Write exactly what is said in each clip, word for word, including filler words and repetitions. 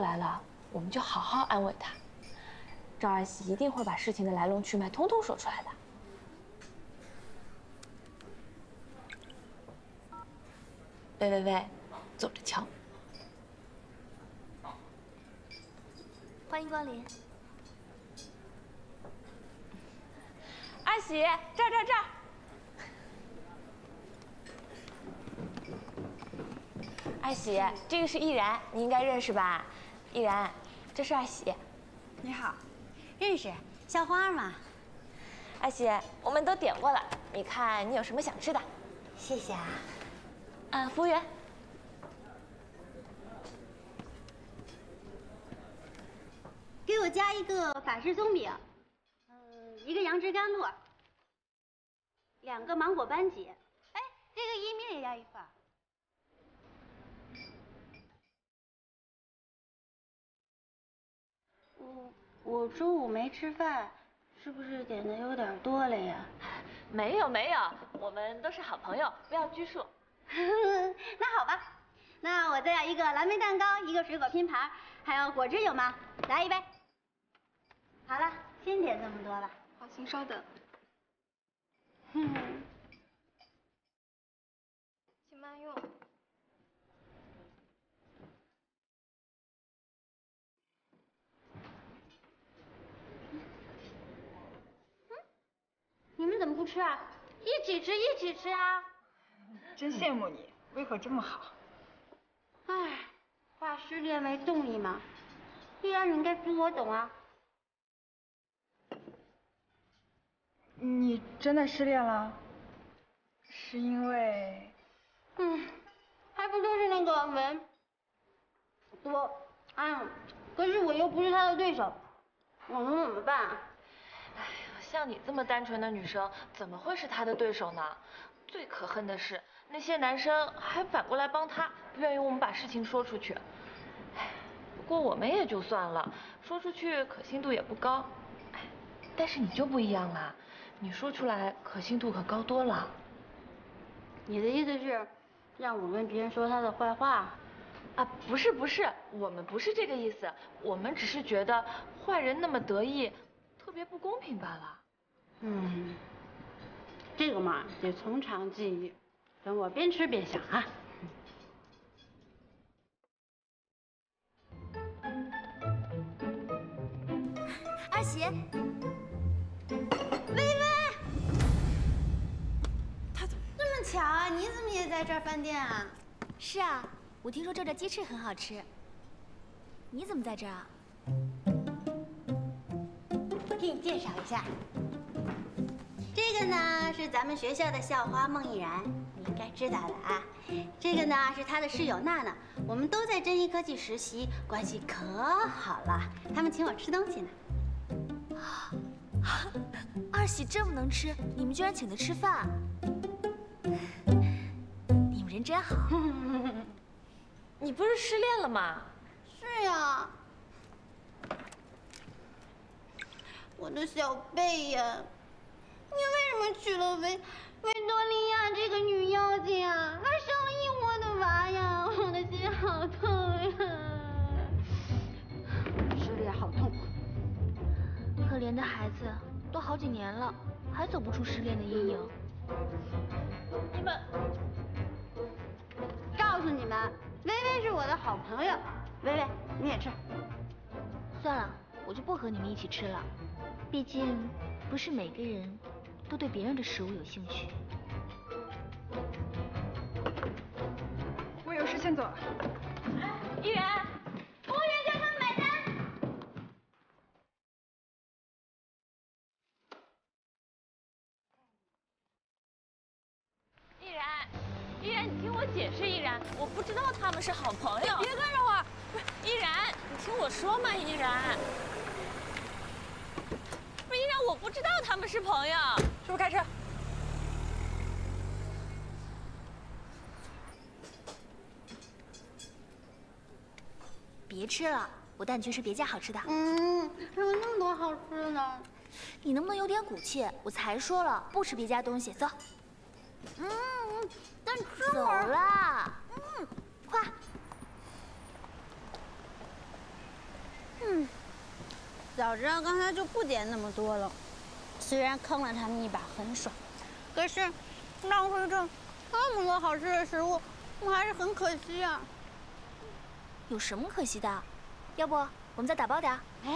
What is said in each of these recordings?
来了，我们就好好安慰他。赵二喜一定会把事情的来龙去脉通通说出来的。喂喂喂，走着瞧。 欢迎光临。 二喜，这儿这儿这儿。二喜，这个是易然，你应该认识吧？易然，这是二喜。 你好，认识，校花嘛。 二喜，我们都点过了，你看你有什么想吃的？ 谢谢啊。 啊，服务员。 给我加一个法式松饼，嗯，一个杨枝甘露，两个芒果班戟。哎，这个意面也要一份。我我中午没吃饭，是不是点的有点多了呀？ 没有没有，我们都是好朋友，不要拘束。 那好吧，那我再要一个蓝莓蛋糕，一个水果拼盘，还有果汁有吗？来一杯。好了，先点这么多吧。 好，请稍等。 嗯， 请慢用。 嗯，你们怎么不吃啊？一起吃，一起吃啊！ 真羡慕你，胃口这么好。 唉，话失恋没动力嘛，既然你应该比我懂啊。 你真的失恋了？是因为…… 嗯，还不都是那个文多，哎，可是我又不是他的对手，我能怎么办啊？ 哎呀，像你这么单纯的女生，怎么会是他的对手呢？最可恨的是，那些男生还反过来帮他，不愿意我们把事情说出去。哎，不过我们也就算了，说出去可信度也不高。哎，但是你就不一样啦，你说出来可信度可高多了。 你的意思是，让我跟别人说他的坏话？ 啊，不是不是，我们不是这个意思，我们只是觉得坏人那么得意，特别不公平罢了。 嗯，这个嘛得从长计议，等我边吃边想啊。 二喜， 薇薇，他怎么这么巧啊？你怎么也在这儿饭店啊？ 是啊，我听说这儿的鸡翅很好吃。你怎么在这儿啊？ 给你介绍一下，这个呢是咱们学校的校花孟毅然，你应该知道的啊。这个呢是她的室友娜娜，我们都在真一科技实习，关系可好了。他们请我吃东西呢。 二喜这么能吃，你们居然请她吃饭，你们人真好。 你不是失恋了吗？ 是呀，我的小贝呀，你为什么娶了维维多利亚这个女妖精啊？她生了一窝的娃呀，我的心好痛呀！失恋好痛苦。 可怜的孩子，都好几年了，还走不出失恋的阴影。 你们， 告诉你们，薇薇是我的好朋友。薇薇，你也吃。 算了，我就不和你们一起吃了。毕竟，不是每个人都对别人的食物有兴趣。 我有事先走了。 依然， 服务员叫他们买单。 依然，依然，你听我解释，依然，我不知道他们是好朋友。 别干扰我！ 不是，依然，你听我说嘛，依然。不是依然，我不知道他们是朋友。 师傅开车。 别吃了，我带你去吃别家好吃的。 嗯，还有那么多好吃的呢。 你能不能有点骨气？我才说了，不吃别家东西，走。 嗯，但吃走了。嗯，快。 嗯，早知道刚才就不点那么多了。虽然坑了他们一把很爽，可是浪费这这么多好吃的食物，我还是很可惜啊。 有什么可惜的？要不我们再打包点？ 哎。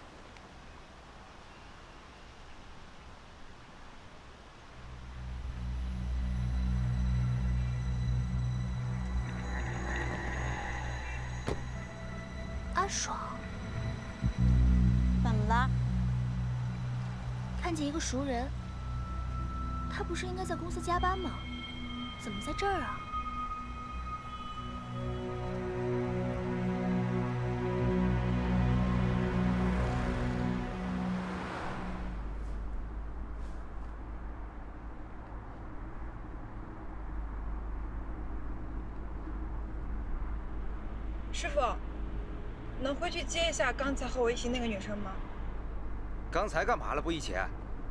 阿爽， 怎么了？ 看见一个熟人，他不是应该在公司加班吗？怎么在这儿啊？ 师傅，能回去接一下刚才和我一起那个女生吗？ 刚才干嘛了？不一起？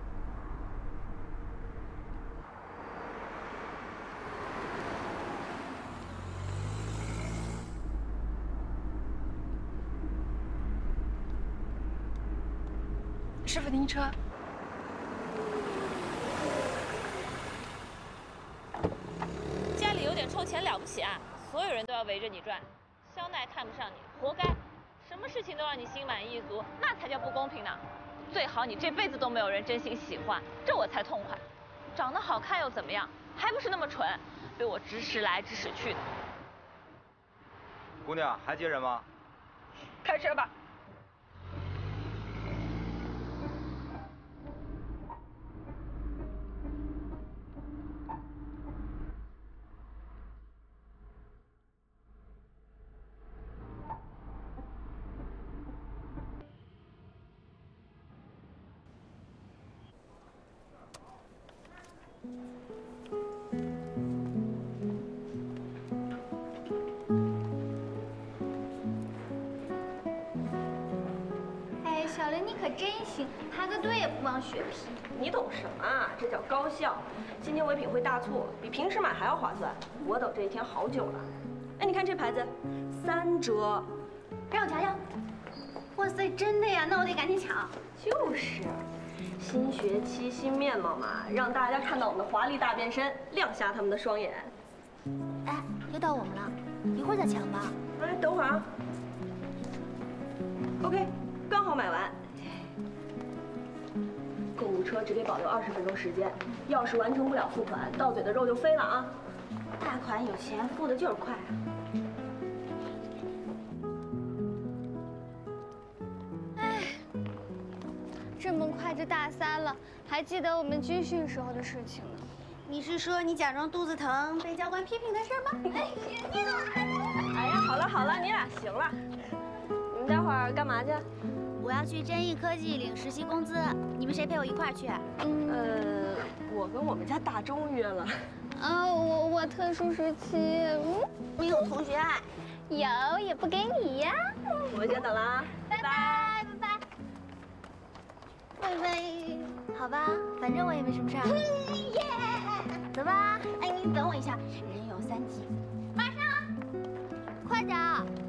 师傅，停车。 家里有点臭钱了不起啊？所有人都要围着你转。 肖奈看不上你，活该！什么事情都让你心满意足，那才叫不公平呢。最好你这辈子都没有人真心喜欢，这我才痛快。长得好看又怎么样？还不是那么蠢，被我指使来指使去的。 姑娘，还接人吗？ 开车吧。 哎，小林你可真行，排个队也不忘血拼。 你懂什么啊？这叫高效。今天唯品会大促，比平时买还要划算。我等这一天好久了。哎，你看这牌子，三折。 让我瞧瞧。哇塞，真的呀？那我得赶紧抢。 就是，新学期新面貌嘛，让大家看到我们的华丽大变身，亮瞎他们的双眼。 哎，又到我们了，一会儿再抢吧。 哎，等会儿啊。OK， 刚好买完。购物车只给保留二十分钟时间，要是完成不了付款，到嘴的肉就飞了啊！ 大款有钱，付的就是快啊。 这么快就大三了，还记得我们军训时候的事情呢。 你是说你假装肚子疼被教官批评的事吗？哎，你怎么？ 哎呀，好了好了，你俩行了。你们待会儿干嘛去？ 我要去真义科技领实习工资，你们谁陪我一块儿去？ 嗯，呃，我跟我们家大钟约了。 啊，我我特殊时期，嗯， 没有同学爱， 有也不给你呀。 我们先走了啊， 拜拜拜拜。 拜拜。 好吧，反正我也没什么事儿。 耶！ 走吧。 哎，你等我一下，人有三急，马上， 快点。